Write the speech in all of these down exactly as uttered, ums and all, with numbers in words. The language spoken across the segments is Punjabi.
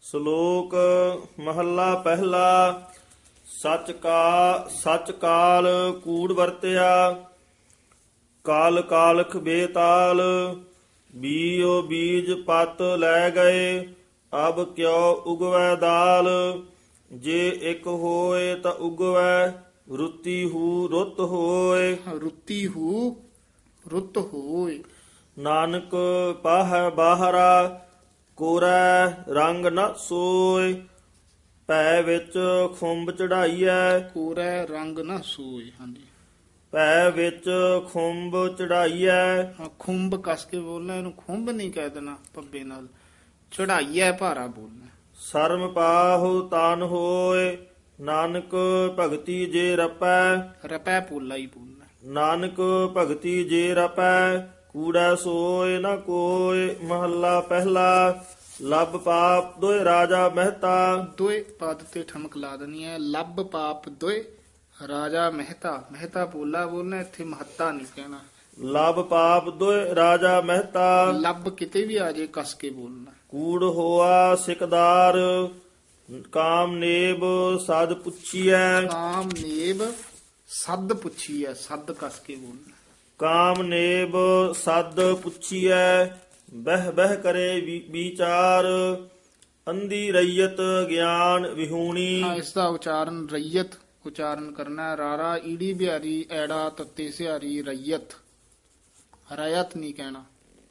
ਸ਼ਲੋਕ ਮਹੱਲਾ ਪਹਿਲਾ। ਸਚ ਕਾ ਸਚ ਕਾਲ ਕੂੜ ਵਰਤਿਆ, ਕਾਲ ਕਾਲਖ ਬੇਤਾਲ। ਬੀਓ ਬੀਜ ਪਤ ਲੈ ਗਏ, ਅਬ ਕਿਉ ਉਗਵੈ ਦਾਲ। ਜੇ ਇਕ ਹੋਏ ਤਾਂ ਉਗਵੈ, ਰੁੱਤੀ ਹੂ ਰੁੱਤ ਹੋਏ। ਰੁੱਤੀ ਹੂ ਰੁੱਤ ਹੋਏ। ਨਾਨਕ ਪਾਹੈ ਬਾਹਰਾ, ਕੋਰੈ ਰੰਗ ਨ ਸੋਏ। ਭੈ ਵਿੱਚ ਖੁੰਬ ਚੜਾਈਐ, ਕੋਰੈ ਰੰਗ ਨਾ ਸੋਏ। ਹਾਂਜੀ, ਭੈ ਵਿੱਚ ਖੁੰਬ ਚੜਾਈਐ। ਹਾਂ, ਖੁੰਬ ਕਸ ਕੇ ਬੋਲਣਾ, ਇਹਨੂੰ ਖੁੰਬ ਨਹੀਂ ਕਹਿ ਦੇਣਾ ਪੱਬੇ ਨਾਲ। ਚੜਾਈਐ ਭਾਰਾ ਬੋਲਣਾ। ਸ਼ਰਮ ਪਾਹੁ ਤਾਨ ਹੋਏ, ਨਾਨਕ ਭਗਤੀ ਜੇ ਰਪੈ। ਰਪੈ ਪੋਲਾ ਹੀ ਬੋਲਣਾ। ਨਾਨਕ ਭਗਤੀ ਜੇ ਰਪੈ, ਕੂੜਾ ਸੋਏ ਨਾ ਕੋਏ। ਮਹੱਲਾ ਪਹਿਲਾ। ਲੱਭ ਪਾਪ ਦੋਇ ਰਾਜਾ ਮਹਿਤਾ। ਦੋਏ ਪਦ ਤੇ ਠਮਕ ਲਾ ਦੇਣੀ ਹੈ। ਲੱਭ ਪਾਪ ਦੋਏ ਰਾਜਾ ਮਹਿਤਾ। ਮਹਿਤਾ ਪੋਲਾ ਬੋਲਣਾ, ਇੱਥੇ ਮਹੱਤਾ ਨਹੀਂ ਕਹਿਣਾ। ਲੱਭ ਪਾਪ ਦੋਇ ਰਾਜਾ ਮਹਿਤਾ, ਲੱਭ ਕਿਤੇ ਵੀ ਆ ਜੇ ਕਸ ਕੇ ਬੋਲਣਾ। ਕੂੜ ਹੋਆ ਸਿਕਦਾਰ, ਕਾਮ ਨੇਬ ਸਦ ਪੁੱਛੀਐ। ਕਾਮ ਨੇਬ ਸੱਦ ਪੁੱਛੀ ਹੈ, ਸੱਦ ਕਸ ਕੇ ਬੋਲਣਾ। ਕਾਮ ਨੇਬ ਸਦ ਪੁੱਛੀਐ, ਬਹਿ ਬਹਿ ਕਰੇ ਵਿ- ਵਿਚਾਰ। ਅੰਧੀ ਰਈਅਤ ਗਿਆਨ ਵਿਹੂਣੀ। ਹਾਂ, ਇਸ ਦਾ ਉਚਾਰਨ ਰਈਅਤ ਉਚਾਰਨ ਕਰਨਾ ਹੈ। ਰਾਰਾ ਈੜੀ ਬਿਹਾਰੀ ਐੜਾ ਤੱਤੇ ਸਿਹਾਰੀ ਰਈਅਤ, ਰਇਤ ਨਹੀਂ ਕਹਿਣਾ।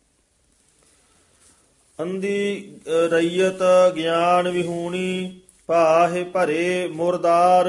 ਅੰਧੀ ਰਈਅਤ ਗਿਆਨ ਵਿਹੂਣੀ, ਭਾਹੇ ਭਰੇ ਮੁਰਦਾਰ।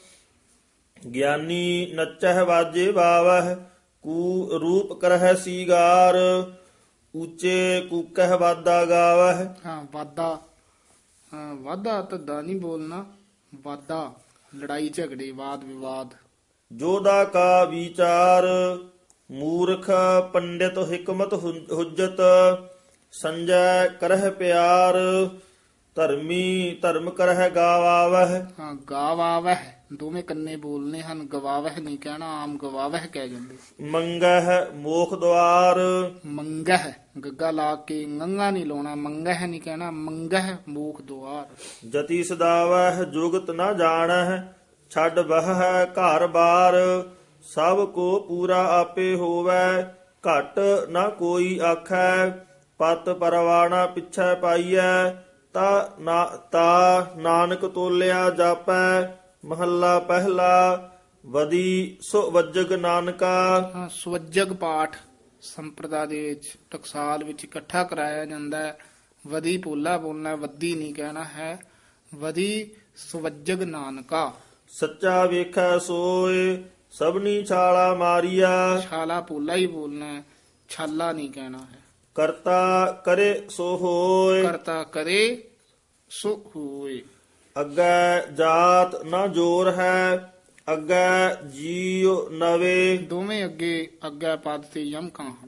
ਗਿਆਨੀ ਨਚਹਿ ਵਾਜੇ ਬਾਵਹਿ, ਕੂ ਰੂਪ ਕਰਹਿ ਸੀਗਾਰ। ਉੱਚੇ ਕੂਕਹਿ ਵਾਦਾ ਗਾਵਹਿ। ਹਾਂ, ਵਾਦਾ ਹਾਂ, ਵਾਦਾ ਧੱਦਾ ਨਹੀਂ ਬੋਲਣਾ। ਵਾਦਾ ਲੜਾਈ ਝਗੜੇ ਵਾਦ ਵਿਵਾਦ। ਜੋਦਾ ਕਾ ਵਿਚਾਰ, ਮੂਰਖ ਪੰਡਿਤ ਹਿਕਮਤ ਹੁ- ਹੁਜਤ। ਸੰਜੈ ਕਰਹਿ ਪਿਆਰ, ਧਰਮੀ ਧਰਮ ਕਰਹਿ ਗਾਵਾਵਹਿ। ਹਾਂ, ਗਾਵਾਵਹਿ ਦੋਵੇਂ ਕੰਨੇ ਬੋਲਨੇ ਹਨ। ਗਵਾਵਹਿ ਨਹੀਂ ਕਹਿਣਾ, ਆਮ ਗਵਾਵਹਿ ਕਹਿ ਜਾਂਦੇ। ਮੰਗਹਿ ਮੋਖ ਦੁਆਰ। ਮੰਗਹਿ ਗੱਗਾ ਲਾ ਕੇ ਗੰਗਾ ਨਹੀਂ ਲਾਉਣਾ। ਮੰਗਹਿ ਨਹੀਂ ਕਹਿਣਾ, ਮੰਗਹਿ ਮੂਖ ਦੁਆਰ। ਜਤੀ ਸਦਾਵਹਿ ਜੁਗਤ ਨ ਜਾਣਹਿ, ਛੱਡ ਬਹਿ ਘਰ ਬਾਰ। ਸਭ ਕੋ ਪੂਰਾ ਆਪੇ ਹੋਵੈ, ਘਟ ਨ ਕੋਈ ਆਖੈ। ਪਤ ਪਰਵਾਣਾ ਪਿਛੈ ਪਾਈਐ, ਤਾ ਨਾ ਤਾ ਨਾਨਕ ਤੋਲਿਆ ਜਾਪੈ। ਮਹੱਲਾ ਪਹਿਲਾ। ਵਦੀ ਸੋ ਵੱਜਗ ਨਾਨਕਾ। ਹਾਂ, ਸਵੱਜਗ ਪਾਠ ਸੰਪਰਦਾ ਦੇ ਵਿੱਚ ਟਕਸਾਲ ਵਿੱਚ ਇਕੱਠਾ ਕਰਾਇਆ ਜਾਂਦਾ ਹੈ। ਵਦੀ ਪੋਲਾ ਬੋਲਣਾ, ਵੱਦੀ ਨਹੀਂ ਕਹਿਣਾ ਹੈ। ਵਦੀ ਸਵੱਜਗ ਨਾਨਕਾ। ਸੱਚਾ ਵੇਖੈ ਸੋਏ, ਸਭਨੀ ਛਾਲਾ ਮਾਰੀਆ। ਛਾਲਾ ਪੋਲਾ ਹੀ ਬੋਲਣਾ ਹੈ, ਛਾਲਾ ਨਹੀਂ ਕਹਿਣਾ ਹੈ। ਕਰਤਾ ਕਰੇ ਸੋ ਹੋਏ, ਕਰਤਾ ਕਰੇ ਸੋ ਹੋਏ। ਅੱਗੇ ਜਾਤ ਨਾ ਜੋਰ ਹੈ, ਅੱਗੇ ਜੀਉ ਨਵੇ। ਦੋਵੇਂ ਅੱਗੇ ਅੱਗੇ ਪਦ ਤੇ ਯਮਕਾਂ ਹਨ।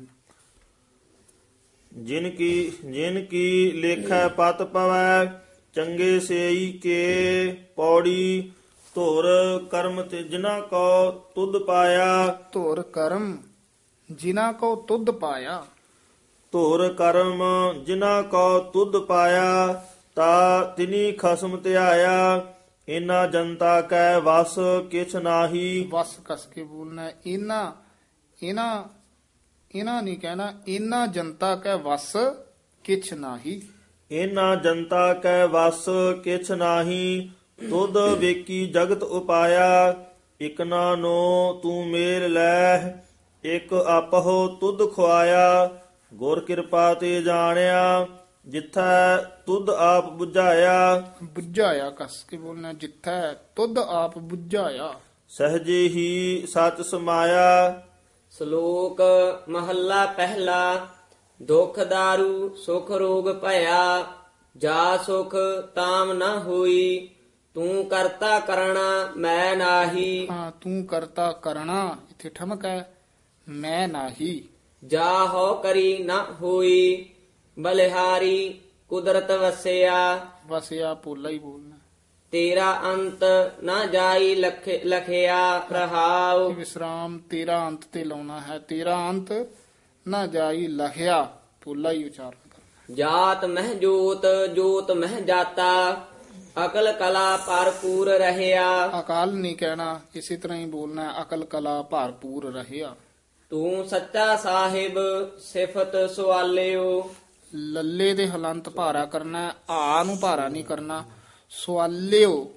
ਜਿਨ ਕੀ ਜਿਨ ਕੀ ਲੇਖੈ ਪਤ ਪਵੈ, ਚੰਗੇ ਸੇਈ ਕੇ ਪੌੜੀ। ਧੁਰ ਕਰਮ ਤੇ ਜਿਨਾ ਕੋ ਤੁਧ ਪਾਇਆ। ਧੁਰ ਕਰਮ ਜਿਨ੍ਹਾਂ ਕੋ ਤੁਧ ਪਾਇਆ। ਧੁਰ ਕਰਮ ਜਿਨਾ ਕੋ ਤੁਧ ਪਾਇਆ, ਤਾ ਤਿਨੀ ਖਸਮ ਧਿਆਇਆ। ਇਨਾ ਜਨਤਾ ਕੈ ਵਸ ਕਿਛ ਨਾਹੀ। ਵਸ ਕਸ ਕੇ ਬੋਲਣਾ। ਇਹਨਾਂ ਇਹਨਾਂ ਇਹਨਾਂ ਨਹੀਂ ਕਹਿਣਾ। ਇਹਨਾਂ ਜਨਤਾ ਕੈ ਵਸ ਕਿਛ ਨਾਹੀ। ਇਨਾ ਜਨਤਾ ਕੈ ਵਸ ਕਿਛ ਨਾਹੀ। ਤੁਧ ਵੇਕੀ ਜਗਤ ਉਪਾਇਆ, ਇਕ ਨਾ ਨੋ ਤੂੰ ਮੇਲ ਲੈ। ਇਕ ਆਪਹੁ ਤੁਧ ਖੁਆਇਆ, ਗੁਰ ਕਿਰਪਾ ਤੇ ਜਾਣਿਆ। ਜਿਥੈ ਤੁਧ ਆਪ 부ਝਾਇਆ, ਬੁਝਾਇਆ ਕਸ ਕੇ ਬੋਲਣਾ। ਜਿੱਥੈ ਤੁਧ ਆਪ ਬੁਝਾਇਆ। ਸਹਜੇ ਹੀ ਸਚ ਸਮਾਇਆ। ਸ਼ਲੋਕ ਮਹੱਲਾ ਪਹਿਲਾ। ਦੁਖ ਦਾਰੂ ਸੁਖ ਰੋਗ ਭਇਆ, ਜਾ ਸੁਖ ਤਾਮ ਨ ਹੋਈ। ਤੂੰ ਕਰਤਾ ਕਰਣਾ ਮੈਂ ਨਾਹੀ, ਹਾਂ, ਤੂੰ ਕਰਤਾ ਕਰਣਾ ਇੱਥੇ ਠਮਕ ਹੈ। ਮੈਂ ਨਾਹੀ। ਜਾ ਹੋ ਕਰੀ ਨ ਹੋਈ। ਬਲਿਹਾਰੀ ਕੁਦਰਤ ਵਸਿਆ, ਵਸਿਆ ਪੋਲਾ ਹੀ ਬੋਲਣਾ। ਤੇਰਾ ਅੰਤ ਨਾ ਜਾਈ ਲਖ ਲਖਿਆ। ਰਹਾਉ ਵਿਸਰਾਮ ਤੇਰਾ ਅੰਤ ਤੇ ਲਾਉਣਾ ਹੈ। ਤੇਰਾ ਅੰਤ ਨਾ ਜਾਈ ਲਹਿਆ ਪੋਲਾ ਹੀ ਉਚਾਰਨ ਕਰਨਾ। ਜਾਤ ਮਹਿ ਜੋਤ ਜੋਤ ਮਹਿ ਜਾਤਾ ਅਕਲ ਕਲਾ ਭਰਪੂਰ ਰਹਿਆ। ਅਕਾਲ ਨਹੀਂ ਕਹਿਣਾ, ਇਸੇ ਤਰ੍ਹਾਂ ਹੀ ਬੋਲਣਾ ਹੈ, ਅਕਲ ਕਲਾ ਭਰਪੂਰ ਰਹਿਆ। ਤੂੰ ਸੱਚਾ ਸਾਹਿਬ ਸਿਫਤ ਸਵਾਲਿਓ। ਲੱਲੇ ਦੇ ਹਲੰਤ ਭਾਰਾ ਕਰਨਾ ਹੈ, ਆ ਨੂੰ ਭਾਰਾ ਨਹੀਂ ਕਰਨਾ। ਸਵਾਲਿਓ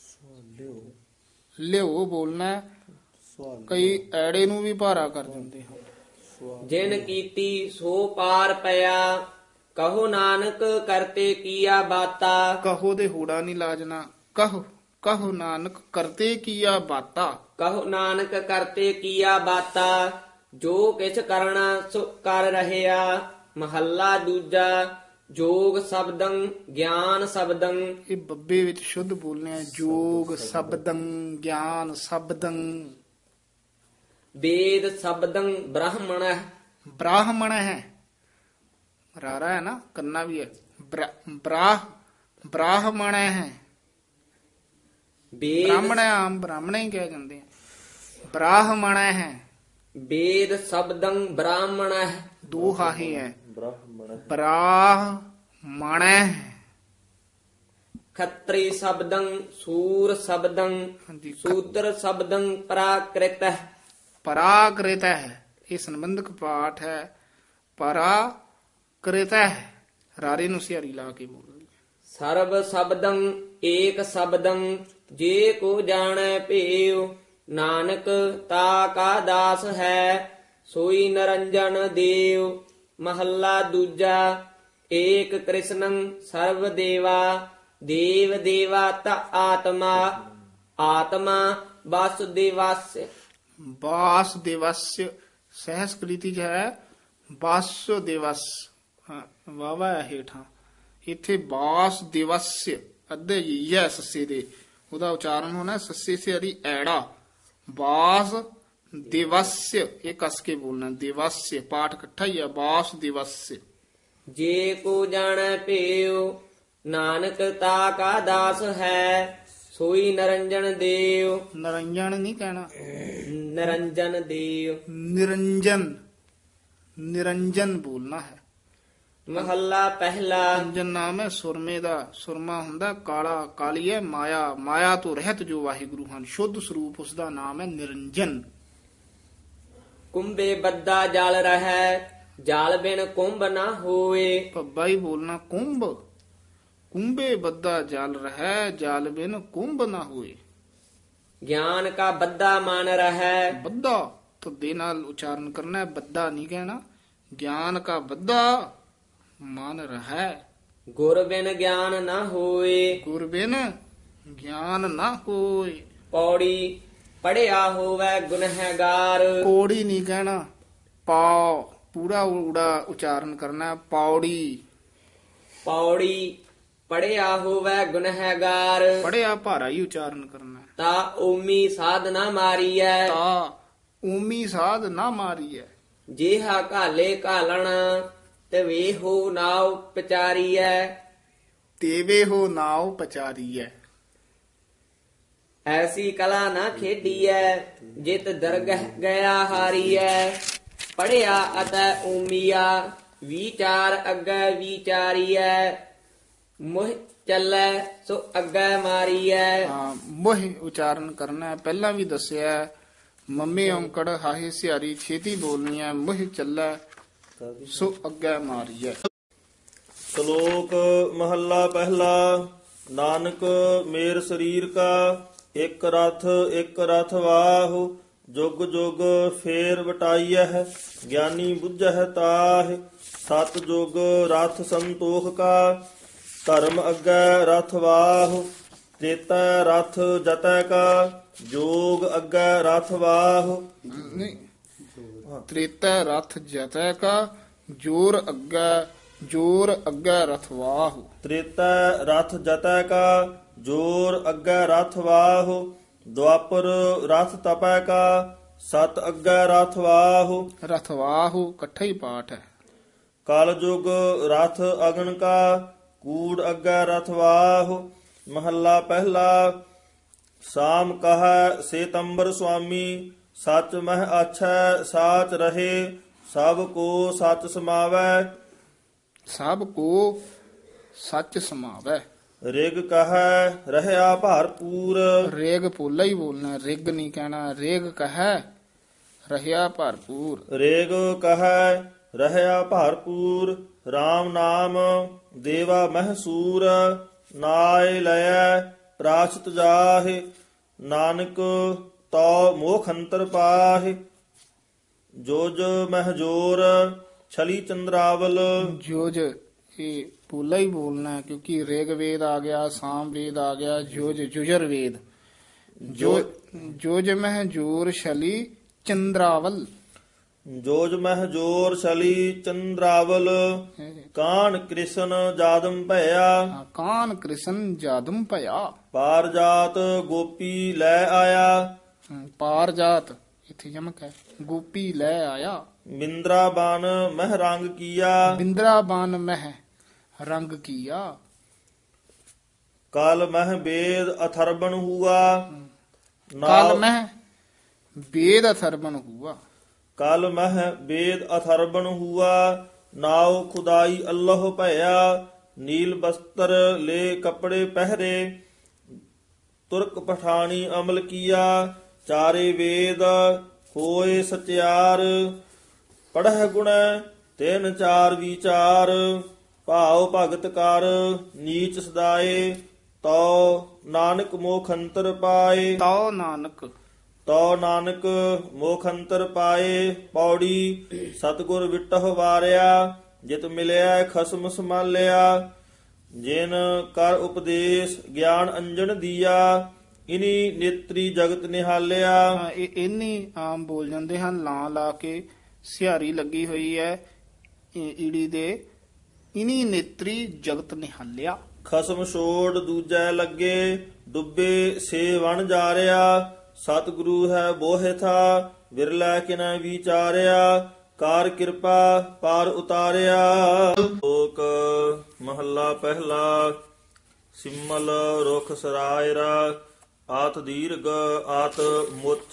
ਲਿਓ ਬੋਲਣਾ ਹੈ। ਕਈ ਐੜੇ ਨੂੰ ਵੀ ਭਾਰਾ ਕਰ ਦਿੰਦੇ ਹਨ। ਜਿਨ ਕੀਤੀ ਸੋ ਪਾਰ ਪਿਆ ਕਹੋ ਨਾਨਕ ਕਰਤੇ ਕੀਆ ਬਾਤਾ। ਕਹੋ ਦੇ ਹੂੜਾ ਨਹੀਂ ਲਾਜਣਾ। ਕਹੋ ਕਹੋ ਨਾਨਕ ਕਰਤੇ ਕੀਆ ਬਾਤਾ। ਕਹੋ ਨਾਨਕ ਕਰਤੇ ਕੀਆ ਬਾਤਾ ਜੋ ਕਿਛ ਕਰਨਾ ਸੋ ਕਰ ਰਹਿਆ। ਮਹੱਲਾ ਦੂਜਾ ਜੋਗ ਸ਼ਬਦੰ ਗਿਆਨ ਸ਼ਬਦੰ। ਇਹ ਬੱਬੇ ਵਿੱਚ ਸ਼ੁੱਧ ਬੋਲਣਾ ਹੈ। ਜੋਗ ਸ਼ਬਦੰ ਗਿਆਨ ਸ਼ਬਦੰ। ਵੇਦ ਸ਼ਬਦੰ ਬ੍ਰਾਹਮਣ ਬ੍ਰਾਹਮਣ ਹੈ, ਰਾਰਾ ਹੈ ਨਾ, ਕੰਨਾ ਵੀ ਹੈ। ਬ੍ਰਾ- ਬ੍ਰਾਹ ਬ੍ਰਾਹਮਣ ਹੈ। ਵੇਦ ਬ੍ਰਾਹਮਣ ਆਮ ਬ੍ਰਾਹਮਣ ਹੀ ਕਹਿ ਜਾਂਦੇ ਆ। ਬ੍ਰਾਹਮਣ ਹੈ, ਵੇਦ ਸ਼ਬਦੰ ਬ੍ਰਾਹਮਣ ਦੋ ਹਾਹੇ ਹੈ। ਬ੍ਰਾਹਮਣ ਬ੍ਰਾਹਮਣ ਹੈ। ਖੱਤਰੀ ਸ਼ਬਦੰ ਸੂਰ ਸ਼ਬਦੰ ਹਾਂਜੀ, ਸੂਦਰ ਸ਼ਬਦੰ ਪ੍ਰਾਕ੍ਰਿਤ। ਪਰਾਕ੍ਰਿਤ ਹੈ, ਇਹ ਸੰਬੰਧਕ ਪਾਠ ਹੈ। ਪਰਾਕ੍ਰਿਤ ਹੈ, ਰਾਰੇ ਨੂੰ ਸਿਹਾਰੀ ਲਾ ਕੇ ਬੋਲੋ। ਸਰਬ ਸ਼ਬਦੰ ਏਕ ਸ਼ਬਦੰ ਜੇ ਕੋ ਜਾਣੈ ਭੇਉ। ਨਾਨਕ ਤਾ ਕਾ ਦਾਸ ਹੈ ਸੋਈ ਨਰੰਜਨ ਦੇਵ। ਮਹੱਲਾ ਦੂਜਾ ਏਕ ਕ੍ਰਿਸ਼ਨੰ ਸਰਵ ਦੇਵਾ। ਦੇਵ ਦੇਵਾ ਤ ਆਤਮਾ ਆਤਮਾ ਵਾਸੁਦੇਵਸ। ਵਾਸ ਦਿਵਸ ਸਹਿਸਕ੍ਰਿਤੀ ਚ ਹੈ ਵਾਸ ਦਿਵਸ, ਵਾਵਾ ਹੈ ਹੇਠਾਂ। ਇੱਥੇ ਵਾਸ ਦਿਵਸ ਅੱਧੇ ਯੈ ਸੱਸੇ ਦੇ, ਉਹਦਾ ਉਚਾਰਨ ਹੋਣਾ ਸੱਸੇ ਸੇ ਅਰੀ ਐੜਾ। ਵਾਸ ਦਿਵਸ ਇਹ ਕਸ ਕੇ ਬੋਲਣਾ। ਦਿਵਸ ਪਾਠ ਇਕੱਠਾ ਹੀ ਹੈ। ਵਾਸ ਦਿਵਸ। ਜੇ ਕੋ ਜਾਣੈ ਭੇਉ ਨਾਨਕ ਤਾ ਕਾ ਦਾਸ ਹੈ ਸੋਈ ਨਰੰਜਨ ਦੇਵ। ਨਰੰਜਨ ਨਹੀਂ ਕਹਿਣਾ, ਨਰੰਜਨ ਦੇਵ। ਨਿਰੰਜਨ ਨਿਰੰਜਨ ਬੋਲਣਾ ਹੈ। ਮਹੱਲਾ ਪਹਿਲਾ ਨਿਰੰਜਨ ਨਾਮ ਹੈ ਸੁਰਮੇ ਦਾ। ਸੁਰਮਾ ਹੁੰਦਾ ਕਾਲਾ, ਕਾਲੀ ਹੈ ਮਾਇਆ। ਮਾਇਆ ਤੋਂ ਰਹਿਤ ਜੋ ਵਾਹਿਗੁਰੂ ਹਨ, ਸ਼ੁੱਧ ਸਰੂਪ ਉਸ ਦਾ ਨਾਮ ਹੈ ਨਿਰੰਜਨ। ਕੁੰਭੇ ਬੱਦਾ ਜਲ ਰਹੈ ਜਲ ਬਿਨ ਕੁੰਭ ਨਾ ਹੋਏ। ਭੱਬਾ ਹੀ ਬੋਲਣਾ। ਕੁੰਭ ਕੁੰਭੇ ਬੱਦਾ ਜਲ ਰਹਿ ਜਲ ਬਿਨ ਕੁੰਭ ਨਾ ਹੋਏ। ਗਿਆਨ ਕਾ ਬੱਦਾ ਮਨ ਰਹੈ। ਬੱਦਾ ਧੁੱਦੇ ਨਾਲ ਉਚਾਰਨ ਕਰਨਾ ਹੈ, ਬੱਦਾ ਨਹੀਂ ਕਹਿਣਾ। ਗਿਆਨ ਕਾ ਬੱਦਾ ਮਨ ਰਹਿ। ਗੁਰ ਬਿਨ ਗਿਆਨ ਨਾ ਹੋਏ। ਗੁਰ ਬਿਨ ਗਿਆਨ ਨਾ ਹੋਏ। ਪੌੜੀ ਪੜਿਆ ਹੋਵੇ ਗੁਨਹਗਾਰ। ਪੌੜੀ ਨਹੀਂ ਕਹਿਣਾ, ਪਾ ਪੂਰਾ ਊੜਾ ਉਚਾਰਨ ਕਰਨਾ ਹੈ। ਪੌੜੀ ਪੌੜੀ ਪੜਿਆ ਹੋਵੇ ਗੁਨਹਗਾਰ। ਪੜਿਆ ਭਾਰਾ ਹੀ ਉਚਾਰਨ ਕਰਨਾ ਹੈ। ਤਾ ਓਮੀ ਸਾਧਨਾ ਮਾਰੀਐ। ਤਾ ਊਮੀ ਸਾਧ ਨਾ ਮਾਰੀ ਹੈ। ਜੇਹਾ ਘਾਲੇ ਘਾਲਣ ਤੇ ਵੇ ਹੋ ਨਾਉ ਪਚਾਰੀਐ। ਤੇਵੇ ਹੋ ਨਾਉ ਪਚਾਰੀ ਹੈ। ਐਸੀ ਕਲਾ ਨਾ ਖੇਡੀਐ ਜਿਤ ਦਰਗਹ ਗਿਆ ਹਾਰੀਐ। ਪੜਿਆ ਅਤੈ ਓਮੀਆ ਵਿਚਾਰ ਅੱਗੇ ਵਿਚਾਰੀਐ। ਮੁਹ ਚੱਲੈ ਸੋ ਅੱਗੇ ਮਾਰੀਐ। ਹਾਂ, ਮੋਹ ਉਚਾਰਨ ਕਰਨਾ ਹੈ। ਪਹਿਲਾਂ ਵੀ ਦੱਸਿਆ ਹੈ, ਮੰਮੀ ਔਂਕੜ ਹਾਹੇ ਸਿਹਾਰੀ ਛੇਤੀ ਬੋਲਣੀ ਹੈ। ਮੋਹ ਚੱਲੈ ਸੋ ਅੱਗੇ ਮਾਰੀਐ। ਸ਼ਲੋਕ ਮਹੱਲਾ ਪਹਿਲਾ। ਨਾਨਕ ਮੇਰ ਸਰੀਰ ਕਾ ਇੱਕ ਰਥ ਇੱਕ ਰਥ ਵਾਹੁ। ਜੁਗ ਜੁਗ ਫੇਰ ਵਟਾਈਐ ਗਿਆਨੀ ਬੁੱਝਹਿ ਤਾਹਿ। ਸਤ ਜੁਗ ਰਥ ਸੰਤੋਖ ਕਾ ਧਰਮ ਅੱਗੇ ਰਥ ਵਾਹੁ। ਤ੍ਰੇਤਾ ਰਥ ਜਤੈ ਕਾ ਜੋਗ ਅੱਗੇ ਰਥ ਵਾਹੁ। ਨਹੀਂ, ਤ੍ਰੇਤਾ ਰਥ ਜਤੈ ਕਾ ਜੋਰ ਅੱਗੇ ਜੋਰ ਅੱਗੇ ਰਥ ਵਾਹੁ। ਤ੍ਰੇਤਾ ਰਥ ਜਤੈ ਕਾ ਜੋਰ ਅੱਗੇ ਰਥ ਵਾਹੁ। ਦੁਆਪਰ ਰਥ ਤਪੈ ਕਾ ਸਤ ਅੱਗੇ ਰਥ ਵਾਹੁ। ਰਥ ਵਾਹੁ ਇਕੱਠਾ ਹੀ ਪਾਠ ਹੈ। ਕਲ ਜੁਗ ਰਥ ਅਗਨ ਕਾ ਕੂੜ ਅੱਗੇ ਰਥ ਵਾਹੁ। ਮਹੱਲਾ ਪਹਿਲਾ। ਸਾਮ ਕਹੈ ਸੇਤੰਬਰ ਸੁਆਮੀ ਸਚ ਮਹਿ ਆਛੈ ਸਾਚ ਰਹੇ। ਸਭ ਕੋ ਸਚ ਸਮਾਵੈ। ਸਭ ਕੋ ਸੱਚ ਸਮਾਵੈ। ਰਿਗ ਕਹੈ ਰਹਿਆ ਭਰਪੂਰ। ਰੇਗ ਪੋਲਾ ਹੀ ਬੋਲਣਾ, ਰਿਗ ਨਹੀਂ ਕਹਿਣਾ। ਰੇਗ ਕਹੈ ਰਹਿਆ ਭਰਪੂਰ। ਰੇਗ ਕਹੈ ਰਹਿਆ ਭਰਪੂਰ। RAM ਨਾਮ ਦੇਵਾ ਮਹਸੂਰ। ਨਾਇ ਲਇਐ ਪ੍ਰਾਸ਼ਤ ਜਾਹਿ। ਨਾਨਕ ਤੋ ਮੋਖ ਅੰਤਰ ਪਾਹਿ। ਜੋਜ ਮਹਜੋਰ ਛਲੀ ਚੰਦਰਾਵਲ। ਜੋਜ ਇਹ ਪੋਲਾ ਹੀ ਬੋਲਣਾ ਹੈ, ਕਿਉਂਕਿ ਰੇਗ ਵੇਦ ਆ ਗਿਆ, ਸਾਮ ਵੇਦ ਆ ਗਿਆ, ਜੋਜ ਜੁਜਰ ਵੇਦ। ਜੋ ਜੋਜ ਮਹਿ ਜੋਰ ਛਲੀ ਚੰਦਰਾਵਲ। ਜੋਜ ਮਹਜੋਰ ਛਲੀ ਚੰਦਰਾਵਲ। ਕਾਨ ਕ੍ਰਿਸ਼ਨ ਜਾਦਮ ਭਇਆ। ਕਾਨ ਕ੍ਰਿਸ਼ਨ ਜਾਦਮ ਭਇਆ। ਪਾਰ ਜਾਤ ਗੋਪੀ ਲੈ ਆਇਆ। ਪਾਰ ਜਾਤ ਇੱਥੇ ਯਮਕ ਹੈ, ਗੋਪੀ ਲੈ ਆਇਆ। ਮਿੰਦਰਾ ਬਨ ਮਹਿ ਰੰਗ ਕੀਆ। ਬਿੰਦਰਾ ਬਾਨ ਮਹਿ ਰੰਗ ਕੀਆ। ਕਲ ਮਹਿ ਵੇਦ ਅਥਰਬਨ ਹੁਆ। ਕਾਲ ਮਹਿ ਵੇਦ ਅਥਰਬਨ ਹੁਆ। ਕਲ ਮਹਿ ਵੇਦ ਅਥਰਬਨ ਹੁਆ। ਨਾਉ ਖੁਦਾਈ ਅੱਲਾਹ ਭਇਆ। ਨੀਲ ਬਸਤਰ ਲੈ ਕੱਪੜੇ ਪਹਿਰੇ। ਤੁਰਕ ਪਠਾਣੀ ਅਮਲ ਕੀਆ। ਚਾਰੇ ਵੇਦ ਹੋਏ ਸਚਿਆਰ। ਪੜ੍ਹ ਗੁਣ ਤਿੰਨ ਚਾਰ ਵਿਚਾਰ। ਭਾਉ ਭਗਤ ਕਰ ਨੀਚ ਸਦਾਏ। ਤੋ ਨਾਨਕ ਮੋਖ ਅੰਤਰ ਪਾਏ। ਤਉ ਨਾਨਕ ਤੋ ਨਾਨਕ ਮੋਖ ਅੰਤਰ ਪਾਏ। ਪੌੜੀ ਸਤਿਗੁਰ ਵਿਟਹੁ ਵਾਰਿਆ। ਜਿਤ ਮਿਲਿਆ ਖਸਮ ਸੰਭਾਲਿਆ। ਜਿਨ ਕਰ ਉਪਦੇਸ਼ ਗਿਆਨ ਅੰਜਨ ਦੀਆ। ਇਨੀ ਨੇਤਰੀ ਜਗਤ ਨਿਹਾਲਿਆ। ਹਾਂ, ਇਹ ਇੰਨੀ ਆਮ ਬੋਲ ਜਾਂਦੇ ਹਨ, ਲਾਂ ਲਾ ਕੇ ਸਿਹਾਰੀ ਲੱਗੀ ਹੋਈ ਹੈ ਇਹ ਈੜੀ ਦੇ। ਇਨੀ ਨੇਤਰੀ ਜਗਤ ਨਿਹਾਲਿਆ। ਖਸਮ ਛੋੜ ਦੂਜੈ ਲੱਗੇ। ਡੁੱਬੇ ਸੇ ਵਣ ਜਾ ਰਿਹਾ। ਸਤਿਗੁਰੂ ਹੈ ਬੋਹਿ ਥਾ। ਵਿਰਲਾ ਕਿਨੈ ਵਿਚਾਰਿਆ। ਕਾਰ ਕਿਰਪਾ ਪਾਰ ਉਤਾਰਿਆ। ਲੋਕ ਮਹੱਲਾ ਪਹਿਲਾ। ਸਿਮਲ ਰੁਖ ਸਰਾਇਰਾ। ਆਤ ਦੀਰਘ ਆਤ ਮੁੱਚ।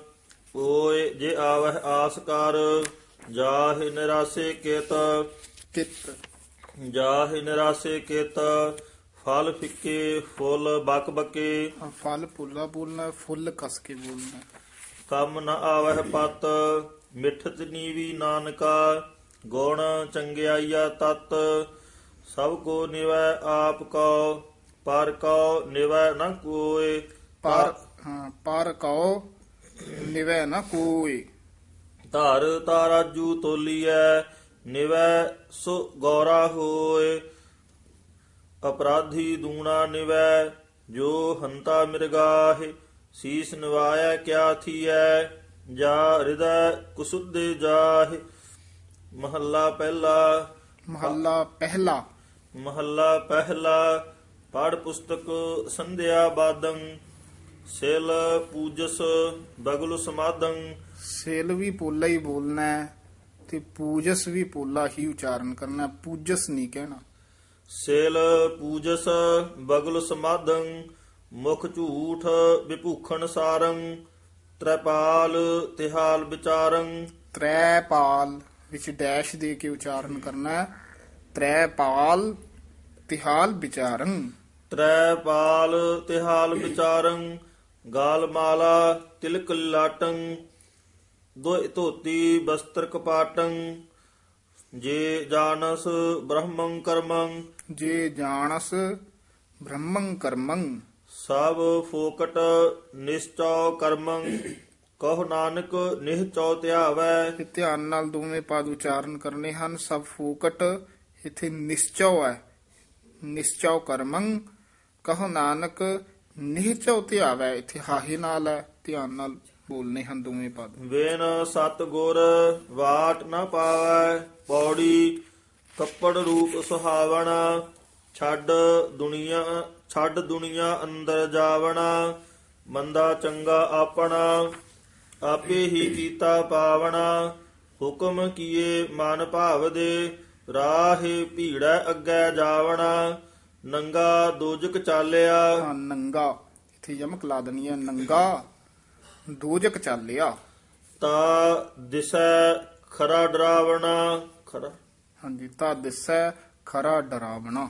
ਓਏ ਜੇ ਆਵਹਿ ਆਸ ਕਰ। ਜਾਹਿ ਨਿਰਾਸੇ ਕਿਤ। ਕਿਤ ਜਾਹਿ ਨਿਰਾਸੇ ਕਿਤ। ਫਲ ਫਿੱਕੇ ਫੁੱਲ ਬਕ ਬਕੇ। ਫਲ ਪੁੱਲਾ ਬੋਲਣਾ, ਫੁੱਲ ਕਸ ਕੇ ਬੋਲਣਾ। ਕੰਮ ਨ ਆਵਹਿ ਪਤ। ਮਿਠਤ ਨੀਵੀ ਨਾਨਕਾ। ਗੁਣ ਚੰਗਿਆਈਆ ਤਤ। ਸਭ ਕੋ ਨਿਵੈ ਆਪ ਕਉ। ਪਰ ਕਉ ਨਿਵੈ ਨ ਕੋਇ। ਪਰ ਹਾਂ ਪਰ ਕਉ ਨਿਵੈ ਨਾ ਕੋਈ। ਧਰ ਤਾਰਾਜੂ ਤੋਲੀਐ। ਨਿਵੈ ਸੋ ਗੌਰਾ ਹੋਏ। ਅਪਰਾਧੀ ਦੂਣਾ ਨਿਵੈ। ਜੋ ਹੰਤਾ ਮਿਰਗਾਹਿ। ਸੀਸ ਨਿਵਾਇਆ ਕਿਆ ਥੀਐ। ਜਾ ਹਿਰਦੈ ਕੁਸੁਦੇ ਜਾਹਿ। ਮਹੱਲਾ ਪਹਿਲਾ। ਮਹੱਲਾ ਪਹਿਲਾ। ਮਹੱਲਾ ਪਹਿਲਾ। ਪੜ ਪੁਸਤਕ ਸੰਧਿਆ ਬਾਦੰ। ਸਿਲ ਪੂਜਸ ਬਗਲੁ ਸਮਾਦੰ। ਸੇਲ ਵੀ ਪੋਲਾ ਹੀ ਬੋਲਣਾ ਹੈ ਤੇ ਪੂਜਸ ਵੀ ਪੋਲਾ ਹੀ ਉਚਾਰਨ ਕਰਨਾ, ਪੂਜਸ ਨਹੀਂ ਕਹਿਣਾ। ਸਿਲ ਪੂਜਸ ਬਗਲ ਸਮਾਦੰ। ਮੁਖ ਝੂਠ ਵਿਭੂਖਣ ਸਾਰੰ। ਤ੍ਰੈਪਾਲ ਤਿਹਾਲ ਵਿਚਾਰੰ। ਤ੍ਰੈਪਾਲ ਵਿੱਚ ਡੈਸ਼ ਦੇ ਕੇ ਉਚਾਰਨ ਕਰਨਾ ਹੈ। ਤ੍ਰੈਪਾਲ ਤਿਹਾਲ ਵਿਚਾਰੰ। ਤ੍ਰੈਪਾਲ ਤਿਹਾਲ ਵਿਚਾਰੰ। ਗਾਲ ਮਾਲਾ ਤਿਲਕ ਲਾਟੰ। ਦੋਇ ਧੋਤੀ ਬਸਤਰ ਕਪਾਟੰ। ਜੇ ਜਾਣਸ ਬ੍ਰਹਮੰ ਕਰਮੰ। ਜੇ ਜਾਣਸ ਬ੍ਰਹਮੰ ਕਰਮੰ। ਸਭ ਫੋਕਟ ਨਿਸ਼ਚਉ ਕਰਮੰ। ਕਹੋ ਨਾਨਕ ਨਿਹਚਉ ਧਿਆਵੈ। ਤੇ ਧਿਆਨ ਨਾਲ ਦੋਵੇਂ ਪਦ ਉਚਾਰਨ ਕਰਨੇ ਹਨ। ਸਭ ਫੋਕਟ ਇੱਥੇ ਨਿਸ਼ਚਉ ਹੈ। ਨਿਸ਼ਚਉ ਕਰਮੰ। ਕਹੋ ਨਾਨਕ ਨਿਹਚਉ ਧਿਆਵੈ, ਇੱਥੇ ਹਾਹੇ ਨਾਲ ਹੈ। ਧਿਆਨ ਨਾਲ ਬੋਲਨੇ ਹਨ ਦੋਵੇਂ ਪਦ। ਵੇਨ ਸਤ ਗੁਰ ਵਾਟ ਨ ਪਾਵੈ। ਪੌੜੀ ਕੱਪੜ ਰੂਪ ਸੁਹਾਵਣਾ। ਛੱਡ ਦੁਨੀਆ ਛੱਡ ਦੁਨੀਆ ਅੰਦਰ ਜਾਵਣਾ। ਮੰਦਾ ਚੰਗਾ ਆਪਣਾ। ਆਪੇ ਹੀ ਕੀਤਾ ਪਾਵਣਾ। ਹੁਕਮ ਕੀਏ ਮਨ ਭਾਵਦੇ। ਰਾਹੇ ਭੀੜੈ ਅੱਗੇ ਜਾਵਣਾ। ਨੰਗਾ ਦੋਜਕ ਚਾਲਿਆ। ਹਾਂ, ਨੰਗਾ ਇੱਥੇ ਯਮਕ ਲਾ ਦੇਣੀ ਹੈ। ਨੰਗਾ ਦੋਜਕ ਚਾਲਿਆ। ਤਾ ਦਿਸੈ ਖਰਾ ਡਰਾਵਣਾ। ਖਰਾ ਹਾਂਜੀ ਤਾਂ ਦਿਸੈ ਖਰਾ ਡਰਾਵਣਾ।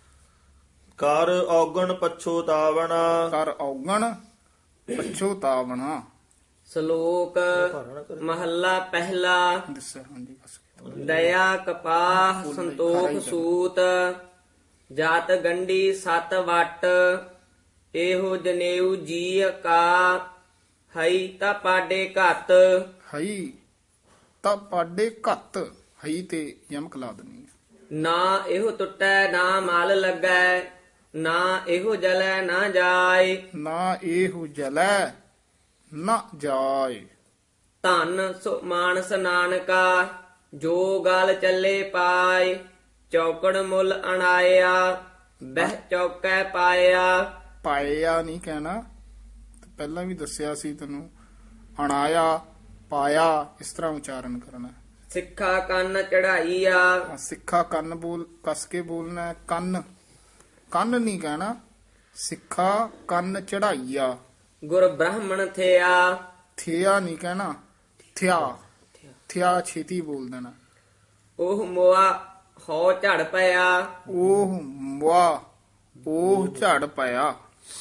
ਕਰ ਔਗਣ ਪਛੋਤਾਵਣਾ। ਕਰ ਔਗਣ ਪਛੋਤਾਵਣਾ। ਸ਼ਲੋਕ ਮਹੱਲਾ ਪਹਿਲਾ। ਦਿਸੈ ਹਾਂਜੀ ਬਸ। ਦਇਆ ਕਪਾਹ ਸੰਤੋਖ ਸੂਤ ਜਾਤ ਗੰਢੀ ਸਤ ਵਟ ਇਹੋ ਜਨੇਊ ਜੀ ਕਾ ਹਈ ਤਾਂ ਪਾਡੇ ਘਤ ਹਈ ਤਾਂ ਪਾਡੇ ਘੱਤ। ਹਈ ਤੇ ਯਮਕ ਲਾ ਦੇਣੀ ਹੈ। ਨਾ ਇਹੋ ਟੁੱਟੈ ਨਾ ਮਲ ਲੱਗੈ ਨਾ ਇਹੋ ਜਲੈ ਨਾ ਜਾਏ ਨਾ ਇਹੋ ਜਲੈ ਨਾ ਜਾਏ। ਧਨ ਸੋ ਮਾਨਸ ਨਾਨਕਾ ਜੋ ਗਲ ਚੱਲੇ ਪਾਏ ਚੌਕੜ ਮੁੱਲ ਅਣਾਇਆ ਬਹਿ ਚੌਕੈ ਪਾਇਆ। ਪਾਇਆ ਨਹੀਂ ਕਹਿਣਾ, ਪਹਿਲਾਂ ਵੀ ਦੱਸਿਆ ਸੀ ਤੈਨੂੰ। ਅਣਾਇਆ ਪਾਇਆ ਇਸ ਤਰ੍ਹਾਂ ਉਚਾਰਨ ਕਰਨਾ। ਸਿੱਖਾ ਕੰਨ ਚੜਾਈਆ। ਹਾਂ, ਸਿੱਖਾ ਕੰਨ ਬੋਲ ਕਸ ਕੇ ਬੋਲਣਾ ਹੈ। ਕੰਨ ਕੰਨ ਨਹੀਂ ਕਹਿਣਾ। ਸਿੱਖਾ ਕੰਨ ਚੜਾਈਆ। ਗੁਰ ਬ੍ਰਾਹਮਣ ਥਿਆ। ਥਿਆ ਨਹੀਂ ਕਹਿਣਾ। ਥਿਆ ਥਿਆ ਛੇਤੀ ਬੋਲ ਦੇਣਾ। ਉਹ ਮੋਆ ਹੋ ਝੜ ਪਿਆ। ਉਹ ਮੁਆ ਉਹ ਝੜ ਪਿਆ।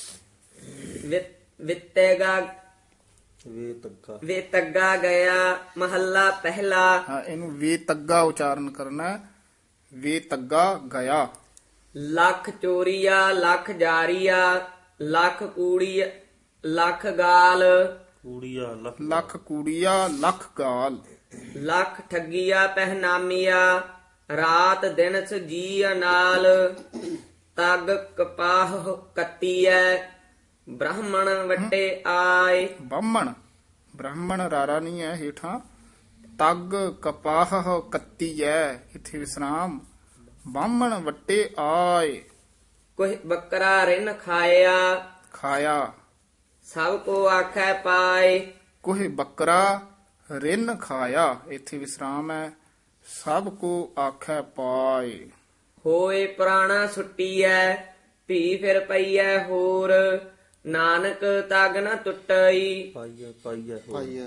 ਵਿ- ਵਿਤੇਗਾ ਵੇ ਤੱਕਾ ਵੇ ਤੱਗਾ ਗਿਆ। ਮਹੱਲਾ ਪਹਿਲਾ। ਹਾਂ, ਇਹਨੂੰ ਵੇ ਤੱਗਾ ਉਚਾਰਨ ਕਰਨਾ ਹੈ। ਵੇ ਤੱਗਾ ਗਿਆ। ਲੱਖ ਚੋਰੀਆ ਲੱਖ ਜਾਰੀਆ ਲੱਖ ਕੂੜੀ ਲੱਖ ਗਾਲ ਕੂੜੀਆ ਲੱਖ ਲੱਖ ਕੂੜੀਆ ਲੱਖ ਗਾਲ। ਲੱਖ ਠੱਗੀਆ ਪਹਿਨਾਮੀਆ ਰਾਤ ਦਿਨ ਸਜੀ ਨਾਲ ਤਗ ਕਪਾਹ ਕੱਤੀਐ ਬ੍ਰਾਹਮਣ ਵੱਟੇ ਆਏ। ਬਾਹਮਣ ਬ੍ਰਾਹਮਣ ਰਾਰਾ ਨਹੀਂ ਹੈ ਹੇਠਾਂ। ਤਗ ਕਪਾਹ ਕੱਤੀ ਹੈ ਇੱਥੇ ਵਿਸਰਾਮ। ਬਾਹਮਣ ਵੱਟੇ ਆਏ। ਕੋਈ ਬੱਕਰਾ ਰਿਨ ਖਾਇਆ ਖਾਇਆ। ਸਭ ਕੋ ਆਖੈ ਪਾਏ। ਕੋਹ ਬੱਕਰਾ ਰਿਨ ਖਾਇਆ ਇੱਥੇ ਵਿਸਰਾਮ ਹੈ। ਸਭ ਕੋ ਆਖੈ ਪਾਏ। ਹੋਏ ਪੁਰਾਣਾ ਸੁੱਟੀਐ ਭੀ ਫਿਰ ਪਈਐ ਹੋਰ ਨਾਨਕ ਤਗ ਨ ਟੁੱਟਈ। ਪਾਈਆ ਪਾਈਆ ਪਾਈਆ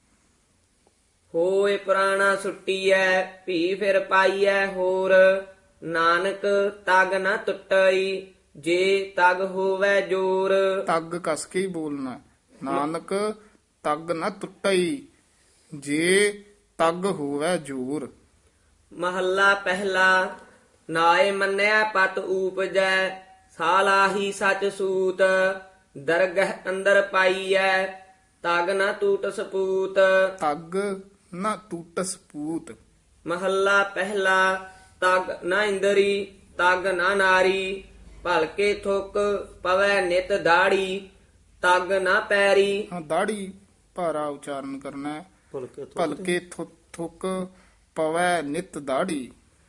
ਹੋਏ ਪੁਰਾਣਾ ਸੁੱਟੀਐ ਭੀ ਫਿਰ ਪਾਈਐ ਹੋਰ ਨਾਨਕ ਤਗ ਨ ਟੁੱਟਈ ਜੇ ਤਗ ਹੋਵੇ ਜੋਰ। ਤੱਗ ਕਸ ਕੇ ਹੀ ਬੋਲਣਾ। ਨਾਨਕ ਤੱਗ ਨਾ ਟੁੱਟਈ ਜੇ ਤੱਗ ਹੋਵੇ ਜੋਰ। ਮਹੱਲਾ ਪਹਿਲਾ। ਨਾਏ ਮੰਨਿਆ ਪਤ ਊਪਜੈ ਸਾਲਾਹੀ ਸਚ ਸੂਤ ਦਰਗਹ ਅੰਦਰ ਪਾਈਐ ਤਗ ਨ ਟੂਟ ਸਪੂਤ। ਤੱਗ ਨਾ ਟੂਟਸ ਪੂਤ। ਮਹੱਲਾ ਪਹਿਲਾ। ਤਗ ਨ ਇੰਦਰੀ ਤਗ ਨ ਨਾਰੀ ਭਲਕੇ ਥੁਕ ਪਵੈ ਨਿਤ ਦਾੜੀ ਤਗ ਨ ਪੈਰੀ। ਹਾਂ, ਦਾੜੀ ਭਾਰਾ ਉਚਾਰਨ ਕਰਨਾ ਹੈ। ਭੁਲਕੇ ਭਲਕੇ ਥੁ- ਥੁਕ ਪਵੈ ਨਿਤ ਦਾੜੀ।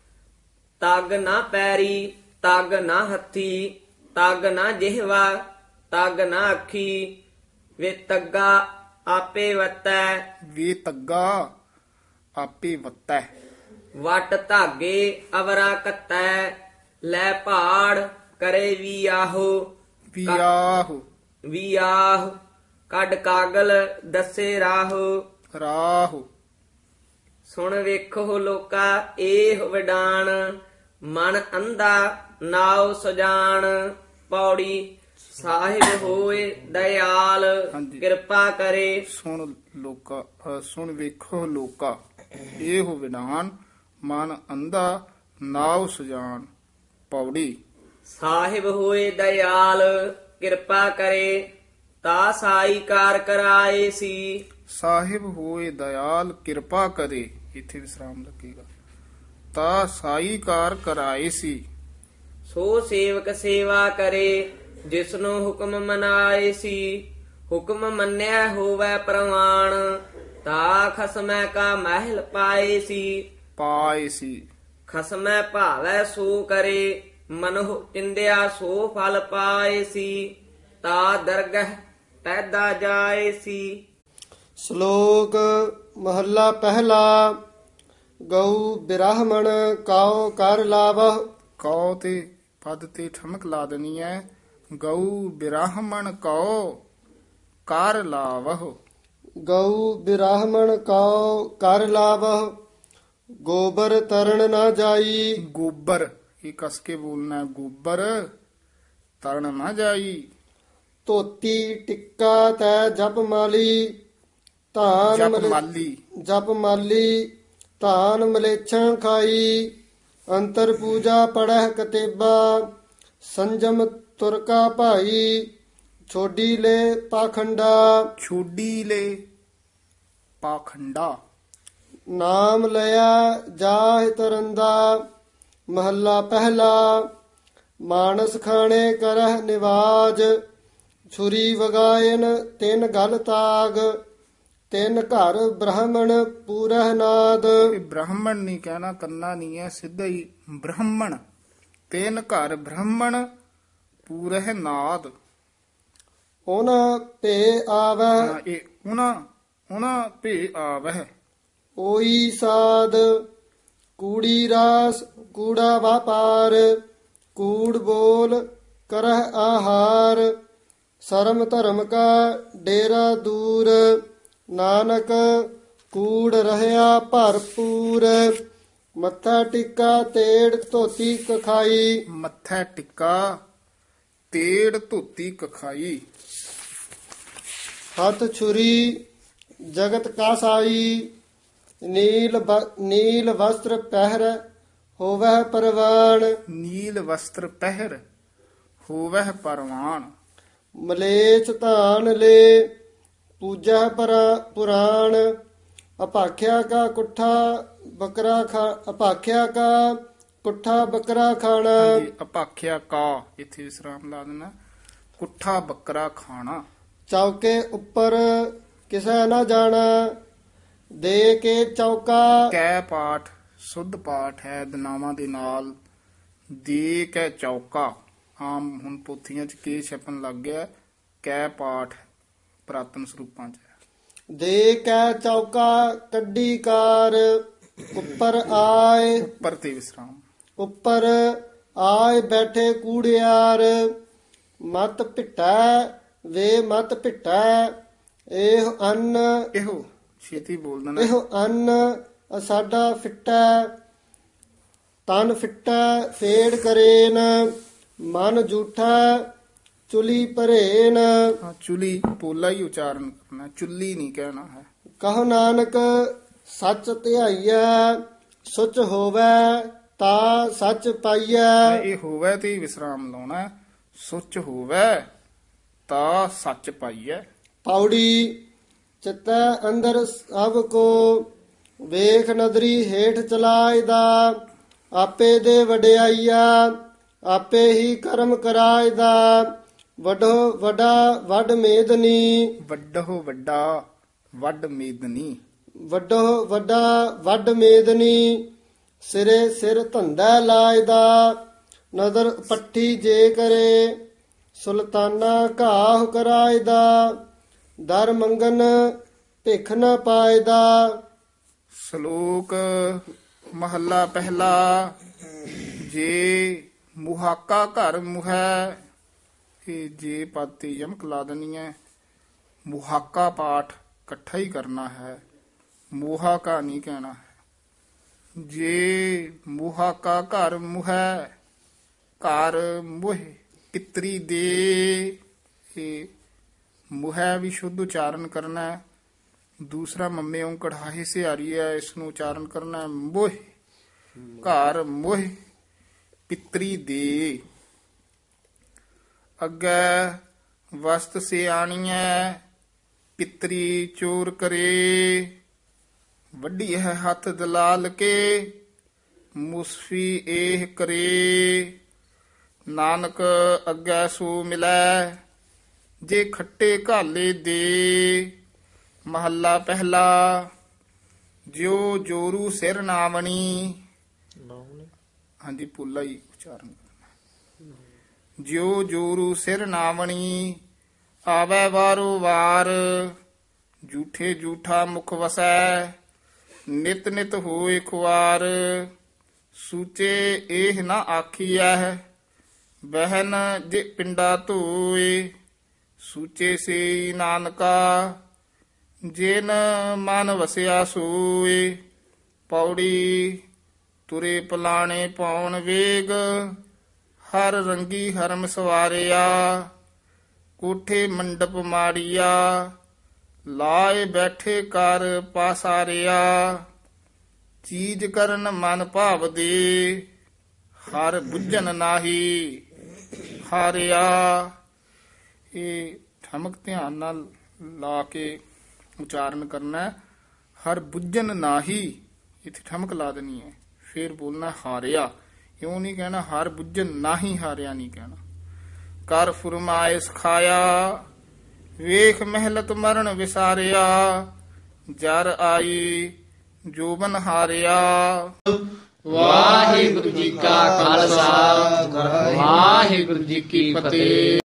ਤਗ ਨ ਪੈਰੀ ਤਗ ਨ ਹੱਥੀ ਤਗ ਨ ਜਿਹਵਾ ਤਗ ਨ ਅੱਖੀ ਵੇ ਤੱਗਾ ਆਪੇ ਵਤੈ ਵੇ ਤੱਗਾ ਆਪੇ ਵੱਤੈ। ਵਟ ਧਾਗੇ ਅਵਰਾ ਕੱਤੈ ਲੈ ਪਹਾੜ ਕਰੇ ਵੀ ਆਹੋ ਵਿਆਹ ਵੀ ਆਹ ਕੱਢ ਕਾਗਲ ਦੱਸੇ ਰਾਹੋ। ਰਾਹ ਸੁਣ ਵੇਖੋ ਲੋਕਾ ਇਹ ਵਿਡਾਣ ਮਨ ਅੰਧਾ ਨਾਉ ਸਜਾਣ ਪੌੜੀ ਸਾਹਿਬ ਹੋਏ ਦਇਆਲ ਹਾਂਜੀ। ਕਿਰਪਾ ਕਰੇ। ਸੁਣ ਲੋਕਾ ਅ, ਸੁਣ ਵੇਖੋ ਲੋਕਾ ਇਹੋ ਵਿਧਾਨ ਮਨ ਅੰਧਾ ਨਾਉ ਸਜਾਨ ਪੌੜੀ। ਸਾਹਿਬ ਹੋਏ ਦਇਆਲ ਕਿਰਪਾ ਕਰੇ ਤਾ ਸਾਈ ਕਾਰ ਕਰਾਏ ਸੀ। ਸਾਹਿਬ ਹੋਏ ਦਇਆਲ ਕਿਰਪਾ ਕਰੇ ਇੱਥੇ ਵਿਸਰਾਮ ਲੱਗੇਗਾ। ਤਾ ਸਾਈ ਕਾਰ ਕਰਾਏ ਸੀ। ਸੋ ਸੇਵਕ ਸੇਵਾ ਕਰੇ ਜਿਸਨੂੰ ਹੁਕਮ ਮਨਾਏ ਸੀ। ਹੁਕਮ ਮੰਨਿਆ ਹੋਵੇ ਪ੍ਰਮਾਣ ਤਾ ਖਸਮੈ ਕਾ ਮਹਿਲ ਪਾਏ ਸੀ। ਪਾਏ ਸੀ। ਖਸਮੈ ਭਾਵੈ ਸੋ ਕਰੇ ਮਨੁ ਚਿੰਦਿਆ ਸੋ ਫਲ ਪਾਏ ਸੀ। ਤਾ ਦਰਗਹ ਪੈਦਾ ਜਾਏ ਸੀ। ਸ਼ਲੋਕ ਮਹੱਲਾ ਪਹਿਲਾ। ਗਊ ਬਿਰਾਹਮਣ ਕਾਉ ਕਰ ਲਾਵਹ। ਕਉ ਤੇ ਪਦ ਤੇ ਠਮਕ ਲਾ ਦੇਣੀ ਹੈ। ਗਊ ਬਿਰਾਹਮਣ ਕਉ ਕਰ ਲਾਵਹੁ। ਗਊ ਬਿਰਾਹਮਣ ਕਾਉ ਕਰ ਲਾਵਹ ਗੋਬਰ ਤਰਨ ਨਾ ਜਾਈ। ਗੋਬਰ ਇਹ ਕਸ ਕੇ ਬੋਲਣਾ ਹੈ, ਗੋਬਰ ਤਰਨ ਨਾ ਜਾਈ। ਧੋਤੀ ਟਿੱਕਾ ਤੈ ਜਪ ਮਾਲੀ। ਧਾਨ ਜਪ ਮਲੇ- ਮਾਲੀ ਜਪ ਮਾਲੀ ਧਾਨ ਮਲੇਛਾਂ ਖਾਈ। ਅੰਤਰ ਪੂਜਾ ਪੜਹਿ ਕਤੇਬਾ। ਸੰਜਮ ਤੁਰਕਾ ਭਾਈ। ਛੋਡੀ ਲੈ ਪਾਖੰਡਾ। ਛੋਡੀ ਲੈ ਪਾਖੰਡਾ। ਨਾਮ ਲਿਆ ਜਾਹਿ ਤਰੰਦਾ। ਮਹੱਲਾ ਪਹਿਲਾ। ਮਾਨਸ ਖਾਣੇ ਕਰਹਿ ਨਿਵਾਜ। ਛੁਰੀ ਵਗਾਇਨ ਤਿਨ ਗਲ ਤਾਗ। ਤਿਨ ਘਰ ਬ੍ਰਾਹਮਣ ਪੂਰਹਿ ਨਾਦ। ਇਹ ਬ੍ਰਾਹਮਣ ਨਹੀਂ ਕਹਿਣਾ, ਕੰਨਾ ਨਹੀਂ ਹੈ, ਸਿੱਧਾ ਹੀ ਬ੍ਰਾਹਮਣ। ਤਿੰਨ ਘਰ ਬ੍ਰਾਹਮਣ ਪੂਰਹਿ ਨਾਦ। ਉਹਨਾਂ ਭੇ ਆਵੈ ਹਾਂ, ਇਹ ਉਹਨਾਂ ਉਹਨਾਂ ਭੇ ਆਵਹਿ। ਓਈ ਸਾਧ। ਕੂੜੀ ਰਾਸ ਕੂੜਾ ਵਾਪਾਰ। ਕੂੜ ਬੋਲ ਕਰਹਿ ਆਹਾਰ। ਸ਼ਰਮ ਧਰਮ ਕਾ ਡੇਰਾ ਦੂਰ। ਨਾਨਕ ਕੂੜ ਰਹਿਆ ਭਰਪੂਰ। ਮੱਥਾ ਟਿੱਕਾ ਤੇੜ ਧੋਤੀ ਕਖਾਈ। ਮੱਥਾ ਟਿੱਕਾ ਤੇੜ ਧੋਤੀ ਕਖਾਈ। ਹੱਥ ਛੁਰੀ ਜਗਤ ਕਾ ਸਾਈ। ਨੀਲ ਬ- ਨੀਲ ਵਸਤਰ ਪਹਿਰ ਹੋਵੈ ਪਰਵਾਨ। ਨੀਲ ਵਸਤਰ ਪਹਿਰ ਹੋਵਹਿ ਪਰਵਾਨ। ਮਲੇਛ ਧਾਨ ਲੈ ਪੂਜਾ ਪਰ- ਪੁਰਾਣ। ਅਪਾਖਿਆ ਕਾ ਕੁੱਠਾ ਬੱਕਰਾ ਖਾ ਅਪਾਖਿਆ ਕਾ ਕੁੱਠਾ ਬੱਕਰਾ ਖਾਣਾ। ਹਾਂਜੀ, ਅਪਾਖਿਆ ਕਾ ਇੱਥੇ ਵਿਸਰਾਮ ਲਾ ਦੇਣਾ। ਕੁੱਠਾ ਬੱਕਰਾ ਖਾਣਾ। ਚੌਕੇ ਉੱਪਰ ਕਿਸੈ ਨਾ ਜਾਣਾ। ਦੇ ਕੇ ਚੌਕਾ ਕੈ ਪਾਠ ਸੁੱਧ ਪਾਠ ਹੈ ਦਨਾਵਾਂ ਦੇ ਨਾਲ। ਦੇ ਕੈ ਚੌਕਾ ਆਮ ਹੁਣ ਪੋਥੀਆਂ ਚ ਕੇ ਛਪਣ ਲੱਗ ਗਿਆ। ਕੈ ਪਾਠ ਪ੍ਰਾਤਨ ਸਰੂਪਾਂ ਚ ਹੈ। ਦੇ ਕੈ ਚੌਕਾ ਕੱਢੀ ਕਾਰ। ਉੱਪਰ ਆਏ ਉੱਪਰ ਤੇ ਵਿਸਰਾਮ। ਉੱਪਰ ਆਏ ਬੈਠੇ ਕੂੜਿਆਰ। ਮਤ ਭਿਟੈ ਵੇ ਮਤ ਭਿਟੈ। ਇਹ ਅੰਨ ਇਹੋ ਛੇਤੀ ਬੋਲ ਦੇਣਾ। ਇਹੋ ਅੰਨ ਸਾਡਾ ਫਿੱਟੈ। ਤਨ ਫਿੱਟੈ ਫੇੜ ਕਰੇਨ। ਮਨ ਝੂਠਾ ਚੁਲੀ ਭਰੇਨ। ਹਾਂ, ਚੁਲੀ ਪੋਲਾ ਹੀ ਉਚਾਰਨ ਕਰਨਾ, ਚੁੱਲੀ ਨਹੀਂ ਕਹਿਣਾ ਹੈ। ਕਹੋ ਨਾਨਕ ਸੱਚ ਧਿਆਈਐ। ਸੁਚ ਹੋਵੈ ਤਾ ਸੱਚ ਪਾਈਐ। ਇਹ ਹੋਵੇ ਤੇ ਹੀ ਵਿਸਰਾਮ ਲਾਉਣਾ ਹੈ। ਸੁੱਚ ਹੋਵੇ ਤਾਂ ਸੱਚ ਪਾਈਐ। ਪੌੜੀ ਚਿੱਤੈ ਅੰਦਰ ਸਭ ਕੋ। ਵੇਖ ਨਦਰੀ ਹੇਠ ਚਲਾਇਦਾ। ਆਪੇ ਦੇ ਵਡਿਆਈਆ ਆਪੇ ਹੀ ਕਰਮ ਕਰਾਇਦਾ। ਵੱਡੋ ਵੱਡਾ ਵੱਡ ਮੇਦਨੀ। ਵੱਡੋ ਵੱਡਾ ਵੱਡ ਮੇਦਨੀ। ਵੱਡੋ ਵੱਡਾ ਵੱਡ ਮੇਦਨੀ। ਸਿਰੇ ਸਿਰ ਧੰਦਾ ਲਾਇਦਾ। ਨਦਰ ਪੱਠੀ ਜੇ ਕਰੇ। ਸੁਲਤਾਨਾ ਘਾਹ ਕਰਾਇਦਾ। ਦਰ ਮੰਗਨ ਭਿਖ ਨ ਪਾਇਦਾ। ਸ਼ਲੋਕ ਮਹੱਲਾ ਪਹਿਲਾ। ਜੇ ਮੁਹਾਕਾ ਘਰ ਮੁਹੈ। ਇਹ ਜੇ ਪਦ ਤੇ ਯਮਕ ਲਾ ਦੇਣੀ ਹੈ। ਮੁਹਾਕਾ ਪਾਠ ਇਕੱਠਾ ਹੀ ਕਰਨਾ ਹੈ, ਮੁਹਾਕਾ ਨਹੀਂ ਕਹਿਣਾ ਹੈ। ਜੇ ਮੁਹਾਕਾ ਘਰ ਮੁਹੈ। ਘਰ ਮੁਹ ਪਿਤਰੀ ਦੇ। ਇਹ ਮੁਹੈ ਵੀ ਸ਼ੁੱਧ ਉਚਾਰਨ ਕਰਨਾ ਹੈ। ਦੂਸਰਾ ਮੰਮੇ ਓਂ ਕੜਾਹੇ ਸੇ ਆ ਰਹੀ ਹੈ, ਇਸ ਨੂੰ ਉਚਾਰਨ ਕਰਨਾ ਹੈ ਮੋਹ। ਘਰ ਮੋਹ ਪਿਤਰੀ ਦੇ। ਅੱਗੇ ਵਸਤ ਸਿਆਣੀਐ ਪਿਤਰੀ ਚੋਰ ਕਰੇ। ਵੱਡੀ ਹੈ ਹੱਥ ਦਲਾਲ ਕੇ ਮੁਸਫੀ ਇਹ ਕਰੇ। ਨਾਨਕ ਅੱਗੇ ਸੋ ਮਿਲੈ ਜੇ ਖੱਟੇ ਘਾਲੇ ਦੇ। ਮਹੱਲਾ ਪਹਿਲਾ। ਜਿਉ ਜੋਰੂ ਸਿਰ ਨਾਵਣੀ। ਹਾਂਜੀ ਪੁੱਲਾ ਹੀ ਉਚਾਰਨ ਕਰਨਾ। ਜਿਉ ਜੋਰੂ ਸਿਰ ਨਾਵਣੀ ਆਵੈ ਵਾਰੋ ਵਾਰ। ਝੂਠੇ ਝੂਠਾ ਮੁਖ ਵਸੈ ਨਿਤ ਨਿਤ ਹੋਏ ਖੁਆਰ। ਸੂਚੇ ਇਹ ਨਾ ਆਖੀਐ ਬਹਿਨ ਜੇ ਪਿੰਡਾ ਧੋਏ। ਸੂਚੇ ਸੇ ਨਾਨਕਾ ਜਿਨ ਮਨ ਵਸਿਆ ਸੋਏ। ਪੌੜੀ ਤੁਰੇ ਪਲਾਣੇ ਪਾਉਣ ਵੇਗ, ਹਰ ਰੰਗੀ ਹਰਮ ਸਵਾਰਿਆ, ਕੋਠੇ ਮੰਡਪ ਮਾੜੀਆ, ਲਾਏ ਬੈਠੇ ਕਰ ਪਾਸਾਰਿਆ, ਚੀਜ ਕਰਨ ਮਨ ਭਾਵਦੇ, ਹਰ ਬੁੱਝਣ ਨਾਹੀ ਹਾਰਿਆ। ਇਹ ਠਮਕ ਧਿਆਨ ਨਾਲ ਲਾ ਕੇ ਉਚਾਰਨ ਕਰਨਾ ਹੈ। ਹਰ ਬੁੱਝਣ ਨਾਹੀ, ਇੱਥੇ ਠਮਕ ਲਾ ਦੇਣੀ ਹੈ, ਫਿਰ ਬੋਲਣਾ ਹਾਰਿਆ। ਇਉਂ ਨਹੀਂ ਕਹਿਣਾ ਹਰ ਬੁੱਝਣ ਨਾਹੀ ਹਾਰਿਆ ਨਹੀਂ ਕਹਿਣਾ। ਕਰ ਫੁਰਮਾਇਸ ਖਾਇਆ, ਵੇਖ ਮਹਿਲਤ ਮਰਨ ਵਿਸਾਰਿਆ, ਜਰ ਆਈ ਜੋਬਨ ਹਾਰਿਆ। ਵਾਹਿਗੁਰੂ ਜੀ ਕਾ ਖਾਲਸਾ ਵਾਹਿਗੁਰੂ ਜੀ ਕੀ ਫਤਿਹ।